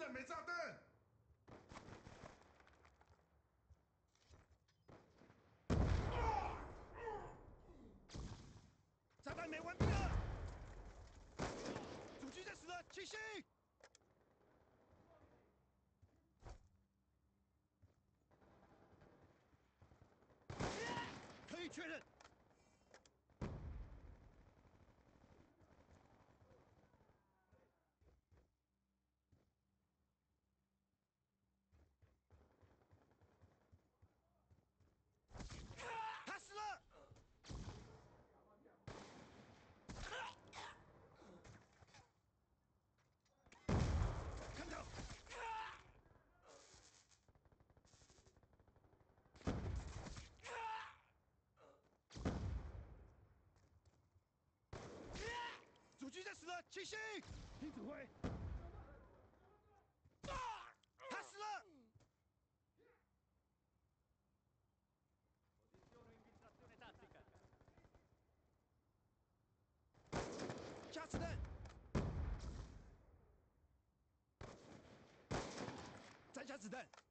了，没炸弹。 炸弹没完毕了，主机在死了，清醒！可以确认。 他死了！看到！主机在死了，清醒！听指挥。他死了！ 加子弹！再加子弹！